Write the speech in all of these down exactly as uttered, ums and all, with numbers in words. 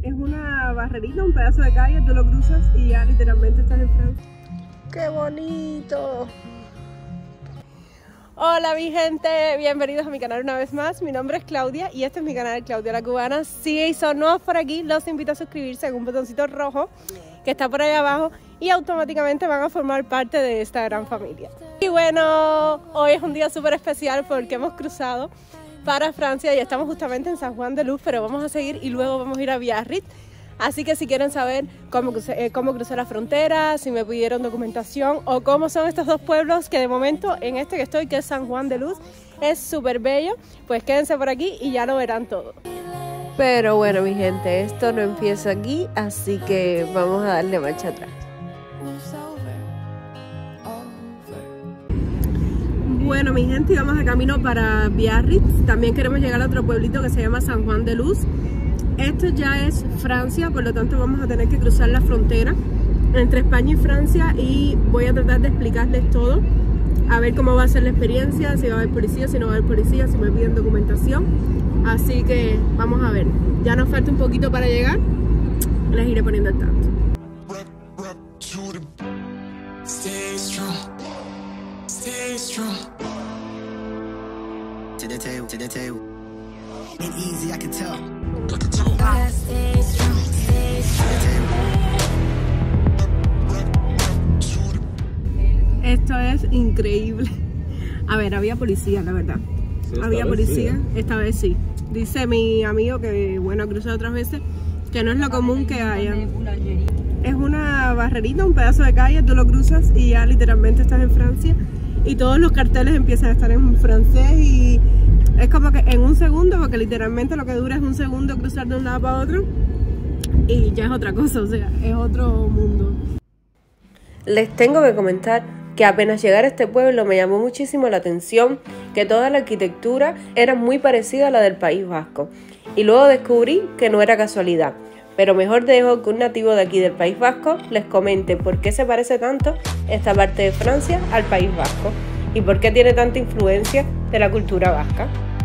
Es una barrerita, un pedazo de calle, tú lo cruzas y ya literalmente estás en Francia. ¡Qué bonito! Hola mi gente, bienvenidos a mi canal una vez más. Mi nombre es Claudia y este es mi canal Claudia la Cubana. Si son nuevos por aquí, los invito a suscribirse en un botoncito rojo que está por ahí abajo y automáticamente van a formar parte de esta gran familia. Y bueno, hoy es un día súper especial porque hemos cruzado para Francia y estamos justamente en San Juan de Luz, pero vamos a seguir y luego vamos a ir a Biarritz. Así que si quieren saber cómo crucé, eh, cómo crucé la frontera, si me pidieron documentación o cómo son estos dos pueblos, que de momento en este que estoy, que es San Juan de Luz, es súper bello, pues quédense por aquí y ya lo verán todo. Pero bueno mi gente, esto no empieza aquí, así que vamos a darle marcha atrás. Bueno mi gente, vamos de camino para Biarritz. También queremos llegar a otro pueblito que se llama San Juan de Luz. Esto ya es Francia, por lo tanto vamos a tener que cruzar la frontera entre España y Francia y voy a tratar de explicarles todo, a ver cómo va a ser la experiencia, si va a haber policía, si no va a haber policía, si me piden documentación. Así que vamos a ver, ya nos falta un poquito para llegar, les iré poniendo al tanto. Esto es increíble. A ver, había policía, la verdad. Sí, había policía, sí, ¿eh? Esta vez sí. Dice mi amigo que, bueno, ha cruzado otras veces, que no es lo común que haya. Es una barrerita, un pedazo de calle, tú lo cruzas y ya literalmente estás en Francia. Y todos los carteles empiezan a estar en francés y es como que en un segundo, porque literalmente lo que dura es un segundo cruzar de un lado para otro y ya es otra cosa, o sea, es otro mundo. Les tengo que comentar que apenas llegar a este pueblo me llamó muchísimo la atención que toda la arquitectura era muy parecida a la del País Vasco y luego descubrí que no era casualidad, pero mejor dejo que un nativo de aquí del País Vasco les comente por qué se parece tanto esta parte de Francia al País Vasco y por qué tiene tanta influencia de la cultura vasca.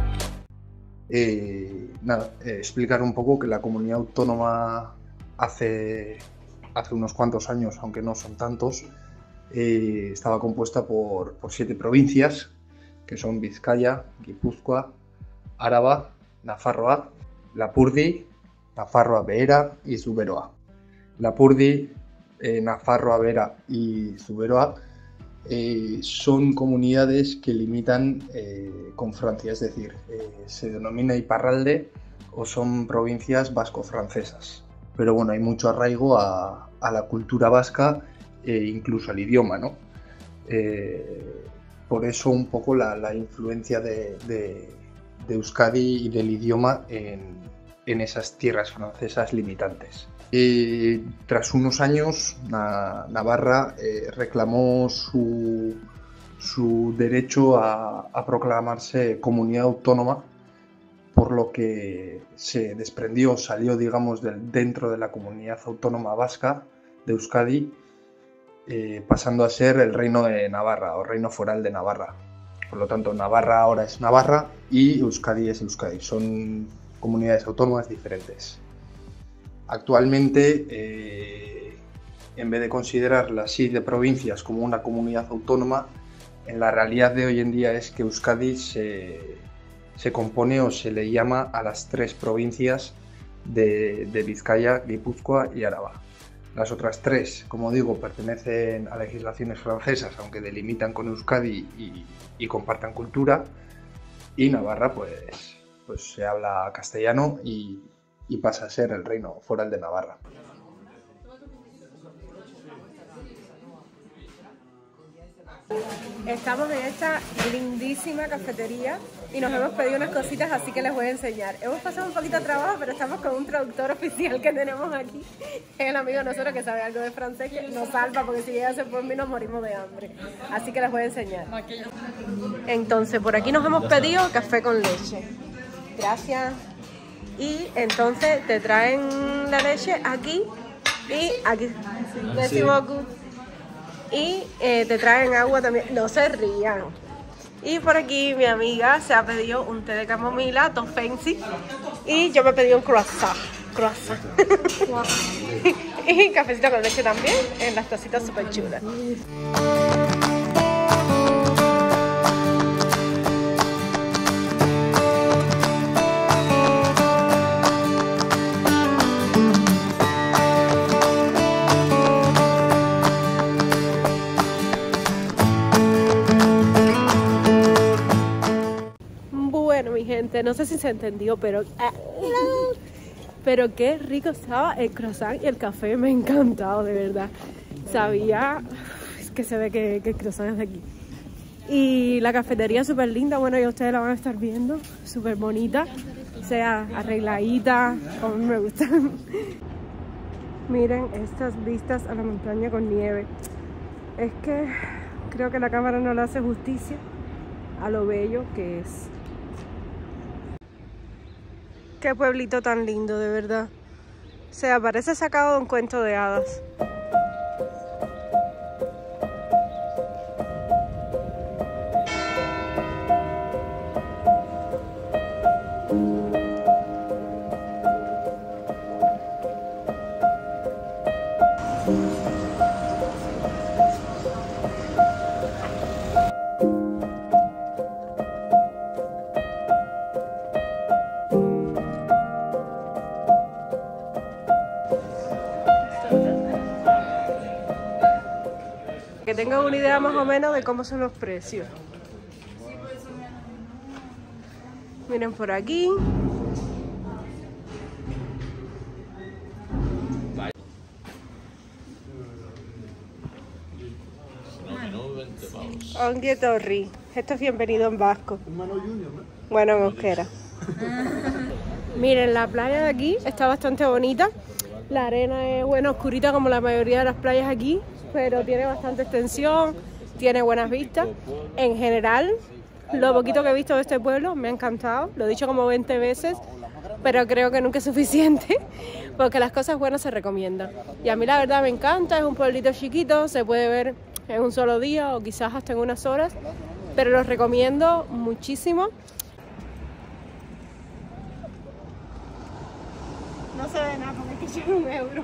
Eh, nada, eh, explicar un poco que la comunidad autónoma hace, hace unos cuantos años, aunque no son tantos, eh, estaba compuesta por, por siete provincias, que son Vizcaya, Guipúzcoa, Áraba, Nafarroa, Lapurdi, Nafarroa Behera y Zuberoa. Lapurdi, eh, Nafarroa Behera y Zuberoa eh, son comunidades que limitan eh, con Francia, es decir, eh, se denomina Iparralde o son provincias vasco-francesas. Pero bueno, hay mucho arraigo a, a la cultura vasca e incluso al idioma, ¿no? Eh, por eso un poco la, la influencia de, de, de Euskadi y del idioma en, en esas tierras francesas limitantes. Eh, tras unos años, na, Navarra eh, reclamó su, su derecho a, a proclamarse comunidad autónoma, por lo que se desprendió, salió, digamos, del, dentro de la comunidad autónoma vasca de Euskadi, eh, pasando a ser el Reino de Navarra o Reino Foral de Navarra. Por lo tanto, Navarra ahora es Navarra y Euskadi es Euskadi. Son comunidades autónomas diferentes. Actualmente, eh, en vez de considerar las siete provincias como una comunidad autónoma, en la realidad de hoy en día es que Euskadi se, se compone o se le llama a las tres provincias de, de Vizcaya, Guipúzcoa y Áraba. Las otras tres, como digo, pertenecen a legislaciones francesas, aunque delimitan con Euskadi y, y compartan cultura, y Navarra pues, pues se habla castellano y y pasa a ser el Reino Foral de Navarra. Estamos en esta lindísima cafetería y nos hemos pedido unas cositas, así que les voy a enseñar. Hemos pasado un poquito de trabajo, pero estamos con un traductor oficial que tenemos aquí. Es el amigo de nosotros que sabe algo de francés, que nos salva, porque si llega a ser por mí nos morimos de hambre. Así que les voy a enseñar. Entonces, por aquí nos hemos pedido café con leche. Gracias. Y entonces te traen la leche aquí y aquí. Sí. Y eh, te traen agua también. No se rían. Y por aquí mi amiga se ha pedido un té de camomila, todo fancy. Y yo me he pedido un croissant. croissant. Y cafecito con leche también, en las tacitas súper chulas. Bueno, mi gente, no sé si se entendió, pero pero qué rico estaba el croissant y el café, me ha encantado, de verdad. Sabía, es que se ve que, que el croissant es de aquí. Y la cafetería súper linda, bueno, ya ustedes la van a estar viendo, súper bonita, o sea, arregladita, como me gusta. Miren estas vistas a la montaña con nieve. Es que creo que la cámara no le hace justicia a lo bello que es. Qué pueblito tan lindo, de verdad. O sea, parece sacado de un cuento de hadas. Que tengan una idea más o menos de cómo son los precios. Miren por aquí. Ongi torri. Esto es bienvenido en vasco. Bueno, en euskera. Miren, la playa de aquí está bastante bonita. La arena es, bueno, oscurita como la mayoría de las playas aquí, pero tiene bastante extensión, tiene buenas vistas. En general, lo poquito que he visto de este pueblo me ha encantado. Lo he dicho como veinte veces, pero creo que nunca es suficiente, porque las cosas buenas se recomiendan. Y a mí la verdad me encanta, es un pueblito chiquito, se puede ver en un solo día o quizás hasta en unas horas, pero los recomiendo muchísimo. No se ve nada porque es que lleva un euro.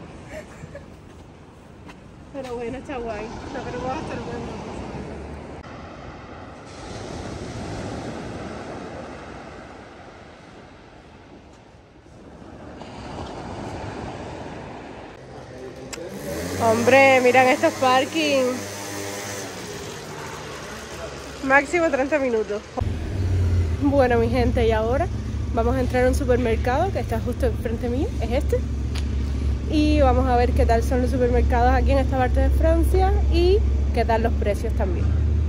Pero bueno, está guay. No, pero voy a estar bueno. Hombre, miran estos parking. Máximo treinta minutos. Bueno, mi gente, y ahora vamos a entrar a un supermercado que está justo enfrente mío, es este. Y vamos a ver qué tal son los supermercados aquí en esta parte de Francia y qué tal los precios también.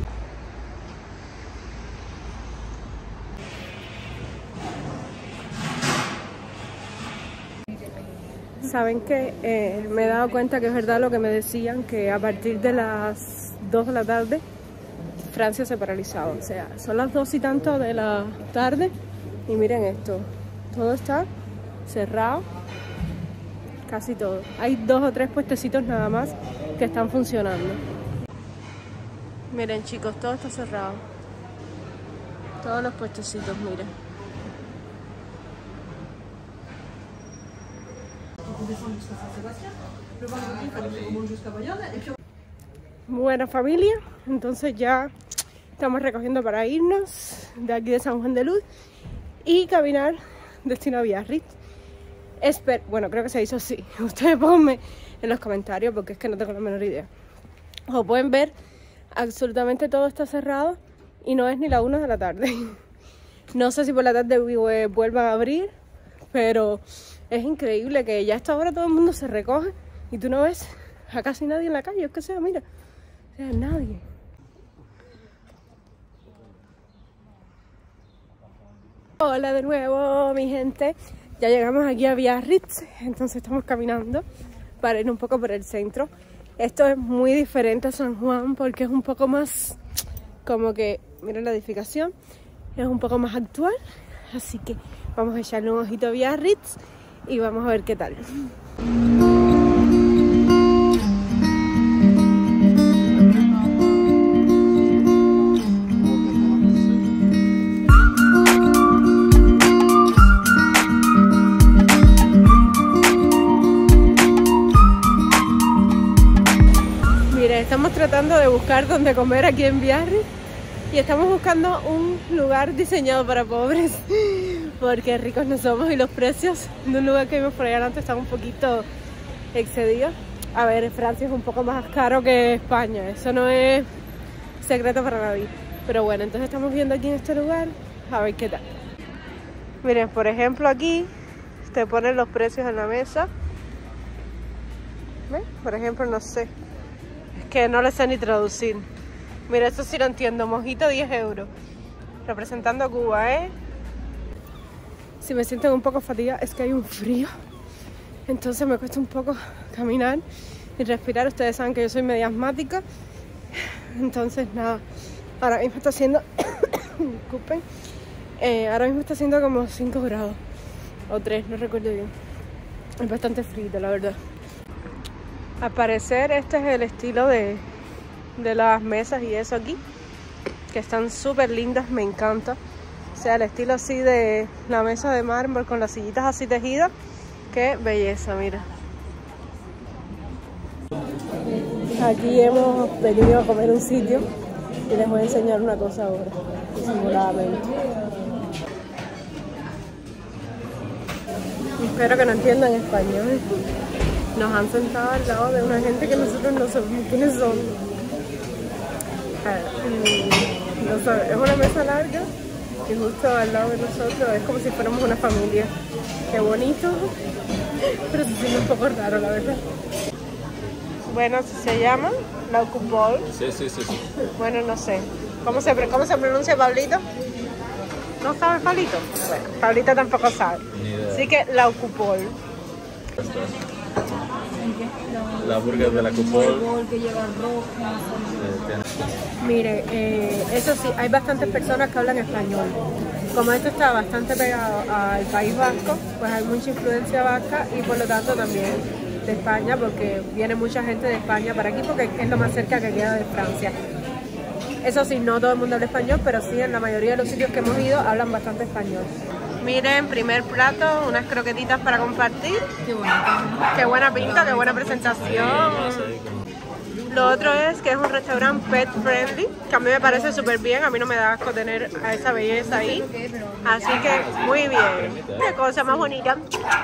Saben que eh, me he dado cuenta que es verdad lo que me decían, que a partir de las dos de la tarde Francia se paralizaba. O sea, son las dos y tanto de la tarde y miren esto, todo está cerrado. Casi todo. Hay dos o tres puestecitos nada más que están funcionando. Miren chicos, todo está cerrado. Todos los puestecitos, miren. Buena familia, entonces ya estamos recogiendo para irnos de aquí de San Juan de Luz y caminar destino a Biarritz. Esper bueno, creo que se hizo así. Ustedes ponme en los comentarios porque es que no tengo la menor idea. Como pueden ver, absolutamente todo está cerrado y no es ni la una de la tarde. No sé si por la tarde vuelvan a abrir, pero es increíble que ya a esta hora todo el mundo se recoge y tú no ves a casi nadie en la calle. Es que sea, mira, o sea, nadie. Hola de nuevo, mi gente. Ya llegamos aquí a Biarritz, entonces estamos caminando para ir un poco por el centro. Esto es muy diferente a San Juan porque es un poco más, como que, miren la edificación, es un poco más actual. Así que vamos a echarle un ojito a Biarritz y vamos a ver qué tal. Estamos tratando de buscar dónde comer aquí en Biarritz y estamos buscando un lugar diseñado para pobres porque ricos no somos y los precios de un lugar que vimos por allá antes están un poquito excedidos. A ver, Francia es un poco más caro que España, eso no es secreto para nadie. Pero bueno, entonces estamos viendo aquí en este lugar a ver qué tal. Miren, por ejemplo aquí te ponen los precios en la mesa. ¿Ven? Por ejemplo, no sé, es que no le sé ni traducir. Mira, esto sí lo entiendo, mojito diez euros. Representando Cuba, ¿eh? Si me siento un poco fatigada es que hay un frío. Entonces me cuesta un poco caminar y respirar. Ustedes saben que yo soy media asmática. Entonces nada, ahora mismo está haciendo... disculpen. Eh, ahora mismo está haciendo como cinco grados. O tres, no recuerdo bien. Es bastante frío, la verdad. Al parecer este es el estilo de, de las mesas y eso aquí. Que están súper lindas, me encanta. O sea, el estilo así de la mesa de mármol con las sillitas así tejidas. Qué belleza, mira. Aquí hemos venido a comer un sitio y les voy a enseñar una cosa ahora, disimuladamente. Espero que no entiendan español. Nos han sentado al lado de una gente que nosotros no sabemos quiénes son. A ver, no sabe, es una mesa larga y justo al lado de nosotros es como si fuéramos una familia. Qué bonito, pero se siente un poco raro, la verdad. Bueno, se llama la Coupole. Sí, sí, sí, sí. Bueno, no sé. ¿Cómo se, ¿Cómo se pronuncia, Pablito? ¿No sabe, Pablito? Bueno, Pablito tampoco sabe. Ni idea. Así que la Coupole. La burger de la Coupole. Que lleva roja. Mire, eh, eso sí, hay bastantes personas que hablan español. Como esto está bastante pegado al País Vasco, pues hay mucha influencia vasca y por lo tanto también de España, porque viene mucha gente de España para aquí porque es lo más cerca que queda de Francia. Eso sí, no todo el mundo habla español, pero sí en la mayoría de los sitios que hemos ido hablan bastante español. Miren, primer plato, unas croquetitas para compartir. Qué bonita. Qué buena pinta, qué buena presentación. Lo otro es que es un restaurante pet friendly, que a mí me parece súper bien, a mí no me da asco tener a esa belleza ahí. Así que muy bien. Qué cosa más bonita.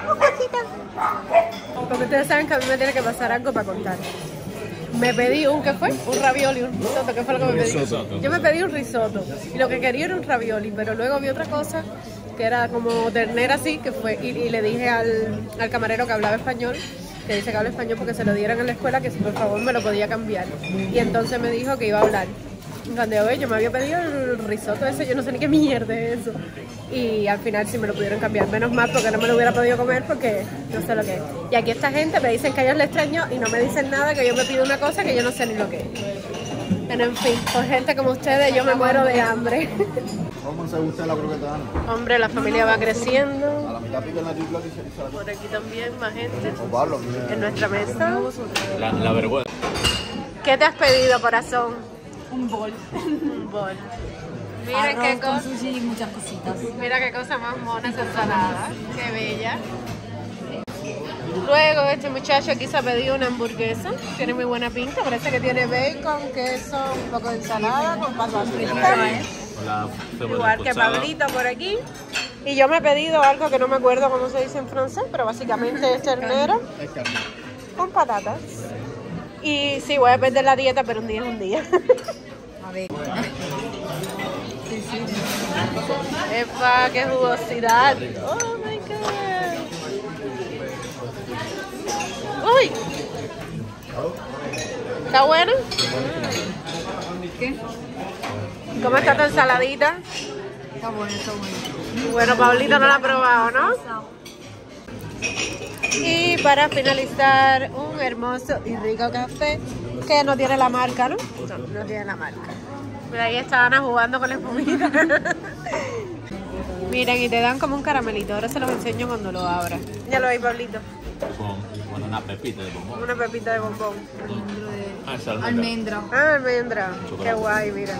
Porque ustedes saben que a mí me tiene que pasar algo para contar. Me pedí un, ¿qué fue? Un ravioli, un risotto, ¿qué fue lo que me pedí? Yo me pedí un risotto y lo que quería era un ravioli, pero luego vi otra cosa que era como ternera así, que fue, y, y le dije al, al camarero que hablaba español, que dice que habla español porque se lo dieran en la escuela, que si por favor me lo podía cambiar. Y entonces me dijo que iba a hablar. Cuando yo, yo me había pedido el risotto ese, yo no sé ni qué mierda es eso. Y al final sí me lo pudieron cambiar. Menos mal porque no me lo hubiera podido comer porque no sé lo que es. Y aquí esta gente me dicen que a ellos les extraño y no me dicen nada, que yo me pido una cosa que yo no sé ni lo que es. Pero en fin, por gente como ustedes yo me muero de hambre. ¿Cómo se gusta la croqueta? Hombre, la familia va creciendo. A la mitad pica la tripla y se dice la Por aquí también más gente. O Pablo, mira. En nuestra mesa. La, la vergüenza. ¿Qué te has pedido, corazón? Un bol. Un bol. Miren Arroz qué con cosa. sushi y muchas cositas. Mira qué cosa más mona esa ensalada. Qué bella. Luego este muchacho aquí se ha pedido una hamburguesa. Tiene muy buena pinta. Parece que tiene bacon, queso, un poco de ensalada con papas fritas. Con la cebolla Igual que escuchada. Pablito por aquí. Y yo me he pedido algo que no me acuerdo cómo se dice en francés, pero básicamente es ternera con patatas. Y sí, voy a perder la dieta, pero un día es un día. A ver. Sí, sí. ¡Epa, qué jugosidad! ¡Oh, my God! ¡Uy! ¿Está bueno? ¿Qué? ¿Cómo está tu ensaladita? Está bueno, está bueno. Bueno, Pablito no la ha probado, ¿no? Y para finalizar, un hermoso y rico café que no tiene la marca, ¿no? No, no tiene la marca. Mira, ahí está Ana jugando con la espumita. Miren, y te dan como un caramelito. Ahora se los enseño cuando lo abra. Ya lo veis, Pablito. Con, con una pepita de bombón. Una pepita de bombón. Dentro de Ah, esa almendra. almendra. Ah, almendra. Qué guay, mira.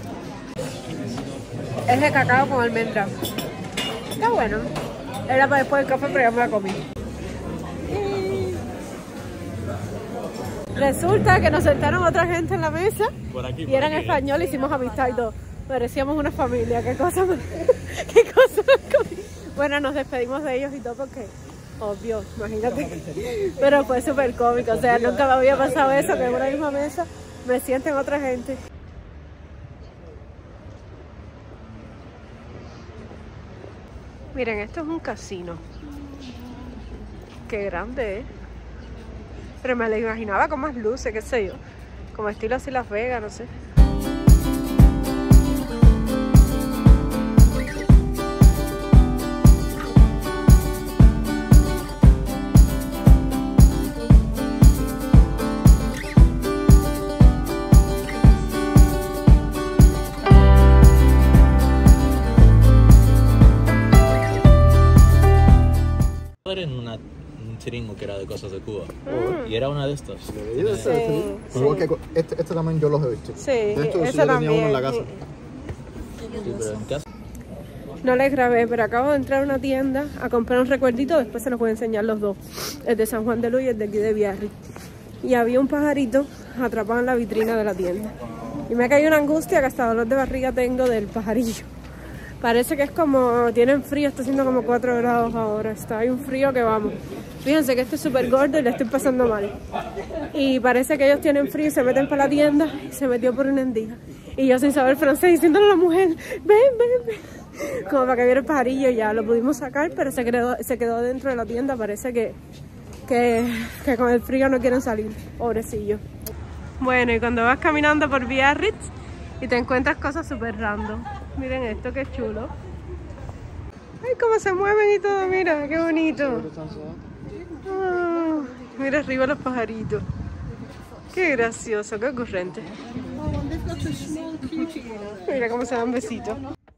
Es de cacao con almendra. Está bueno. Era para después del café, pero ya me la comí. Resulta que nos sentaron otra gente en la mesa Por aquí, y por eran aquí. españoles, hicimos amistad y todo. Parecíamos una familia, qué cosa más, qué cosa más. Bueno, nos despedimos de ellos y todo porque, obvio, imagínate. Pero fue súper cómico, o sea, nunca me había pasado eso, que en una misma mesa me sienten otra gente. Miren, esto es un casino. Qué grande, ¿eh? Pero me lo imaginaba con más luces, qué sé yo. Como estilo así Las Vegas, no sé. En una, un chiringo que era de cosas de Cuba. Y era una de estas. Sí, Igual que este, este también yo los he visto. sí, De hecho, sí, eso yo tenía también. uno en la casa. Sí, pero en casa. No les grabé, pero acabo de entrar a una tienda a comprar un recuerdito, después se los voy a enseñar los dos. El de San Juan de Luz y el de aquí de Biarritz. Y había un pajarito atrapado en la vitrina de la tienda. Y me ha caído una angustia que hasta dolor de barriga tengo del pajarillo. Parece que es como, tienen frío, está haciendo como cuatro grados ahora, está, hay un frío que vamos. Fíjense que este es súper gordo y le estoy pasando mal. Y parece que ellos tienen frío y se meten para la tienda y se metió por una endija. Y yo sin saber francés diciéndole a la mujer, ven, ven, ven. Como para que viera el pajarillo, ya lo pudimos sacar, pero se quedó, se quedó dentro de la tienda, parece que, que, que con el frío no quieren salir, pobrecillo. Bueno, y cuando vas caminando por Biarritz y te encuentras cosas súper random. Miren esto, qué chulo. Ay, cómo se mueven y todo, mira, qué bonito. Ah, mira arriba los pajaritos. Qué gracioso, qué ocurrente. Mira cómo se dan besitos.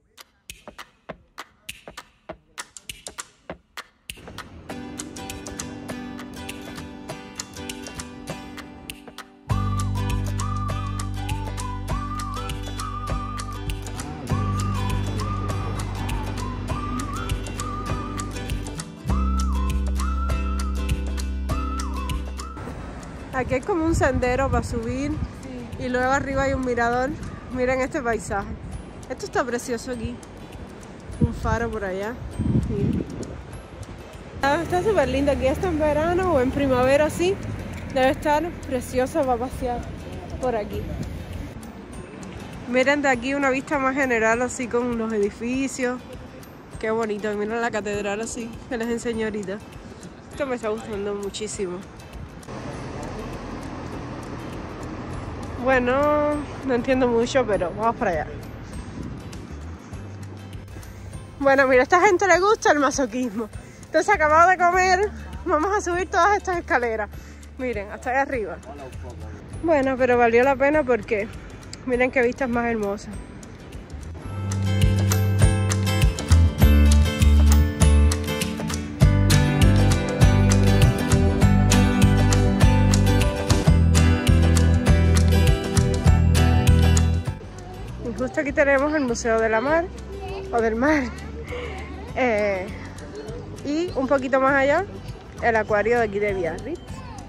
Aquí hay como un sendero para subir y luego arriba hay un mirador. Miren este paisaje. Esto está precioso aquí. Un faro por allá. Miren. Está súper lindo. Aquí está en verano o en primavera así. Debe estar precioso para pasear por aquí. Miren de aquí una vista más general así con los edificios. Qué bonito. Y miren la catedral así que les enseño ahorita. Esto me está gustando muchísimo. Bueno, no entiendo mucho, pero vamos para allá. Bueno, mira, a esta gente le gusta el masoquismo. Entonces, acabado de comer, vamos a subir todas estas escaleras. Miren, hasta allá arriba. Bueno, pero valió la pena porque miren qué vistas más hermosas. Justo aquí tenemos el Museo de la Mar, o del Mar, eh, y un poquito más allá, el acuario de aquí de Biarritz.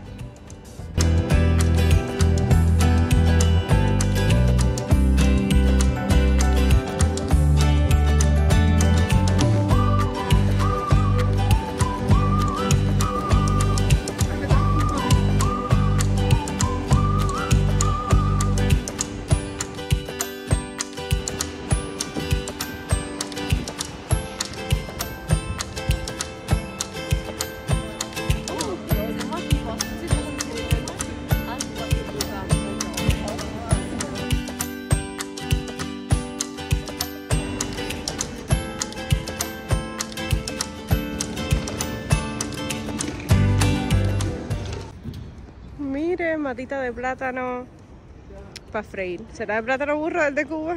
Miren, matita de plátano para freír. ¿Será el plátano burro el de Cuba?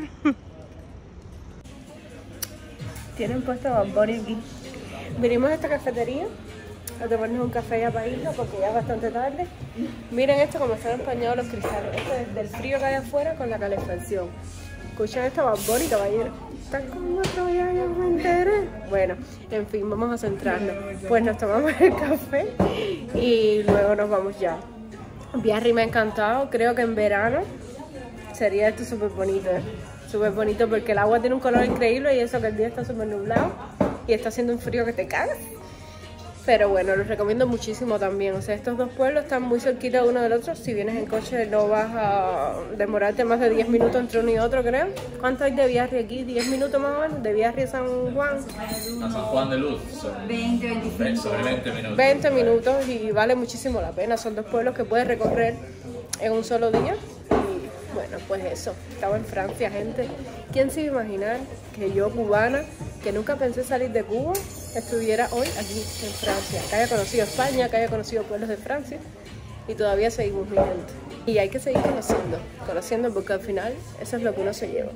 Tienen puesto Bad Bunny aquí. Vinimos a esta cafetería a tomarnos un café ya para irnos porque ya es bastante tarde. Miren esto como están empañados los cristales. Esto es del frío que hay afuera con la calefacción. Escuchan esto Bad Bunny, caballero. Están como otro ya, ya me enteré. Bueno, en fin, vamos a centrarnos. Pues nos tomamos el café y luego nos vamos ya. Biarritz me ha encantado, creo que en verano sería esto súper bonito, ¿eh? Súper bonito porque el agua tiene un color increíble y eso que el día está súper nublado y está haciendo un frío que te cagas. Pero bueno, los recomiendo muchísimo también. O sea, estos dos pueblos están muy cerquita uno del otro. Si vienes en coche no vas a demorarte más de diez minutos entre uno y otro, creo. ¿Cuánto hay de Biarritz aquí? ¿diez minutos más o menos? ¿De Biarritz a San Juan? A San Juan de Luz son veinte, veinticinco. sobre veinte minutos. veinte minutos y vale muchísimo la pena. Son dos pueblos que puedes recorrer en un solo día. Y bueno, pues eso. Estaba en Francia, gente. ¿Quién se iba a imaginar que yo, cubana, que nunca pensé salir de Cuba, estuviera hoy aquí en Francia? Que haya conocido España, que haya conocido pueblos de Francia y todavía seguimos viviendo. Y hay que seguir conociendo, conociendo porque al final eso es lo que uno se lleva.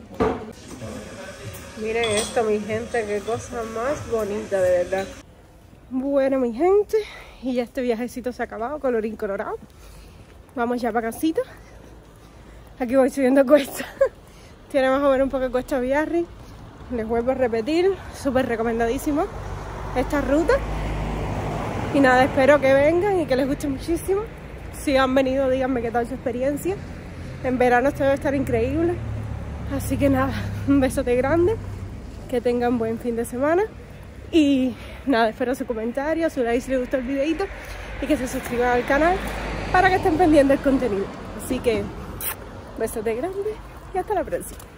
Miren esto, mi gente, qué cosa más bonita, de verdad. Bueno, mi gente, y ya este viajecito se ha acabado, colorín colorado. Vamos ya para casita. Aquí voy subiendo cuesta. Tiene más o menos un poco de cuesta Biarritz. Les vuelvo a repetir, súper recomendadísimo esta ruta. Y nada, espero que vengan y que les guste muchísimo. Si han venido, díganme qué tal su experiencia. En verano esto debe estar increíble. Así que nada, un besote grande. Que tengan buen fin de semana. Y nada, espero su comentario, su like si les gustó el videito. Y que se suscriban al canal para que estén pendientes del contenido. Así que, besote grande y hasta la próxima.